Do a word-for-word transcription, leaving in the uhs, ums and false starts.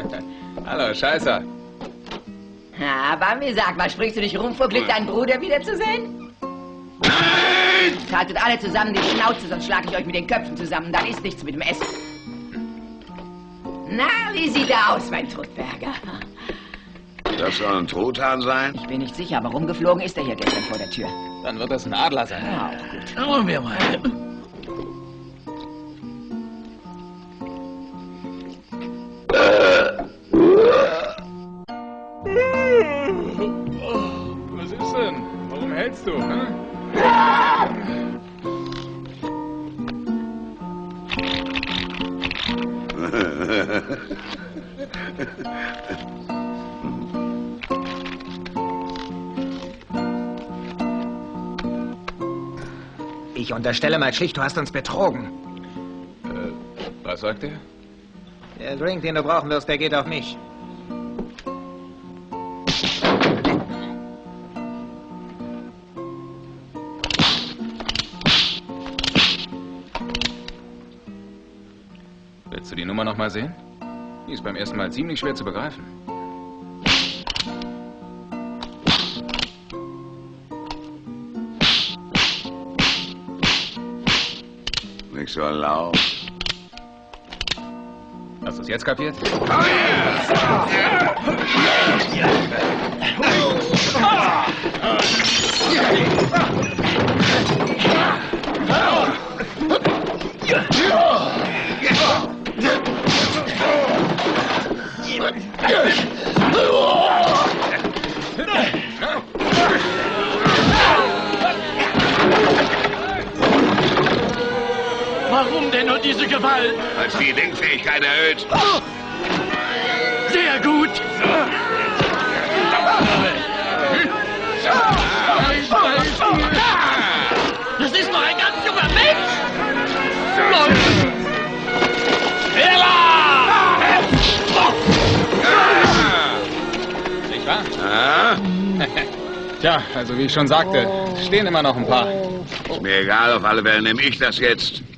Hallo, Scheißer. Ja, Bambi, sag mal, sprichst du dich rum vor Glück, deinen Bruder wiederzusehen? Nein! Haltet alle zusammen die Schnauze, sonst schlage ich euch mit den Köpfen zusammen. Dann ist nichts mit dem Essen. Na, wie sieht er aus, mein Trutberger? Das soll ein Truthahn sein? Ich bin nicht sicher, aber rumgeflogen ist er hier gestern vor der Tür. Dann wird das ein Adler sein. Ja, auch gut. Schauen wir mal. Was ist denn? Warum hältst du? Hm? Ich unterstelle mal schlicht, du hast uns betrogen. Äh, was sagt er? Der Drink, den du brauchen wirst, der geht auf mich. Willst du die Nummer noch mal sehen? Die ist beim ersten Mal ziemlich schwer zu begreifen. Nicht so laut. Hast du es jetzt kapiert? Warum denn nur diese Gewalt? Als die Denkfähigkeit erhöht. Sehr gut. Das ist doch ein ganz junger Mensch. Nicht wahr? Ah? Tja, also wie ich schon sagte, stehen immer noch ein paar. Ist mir egal, auf alle Fälle nehme ich das jetzt.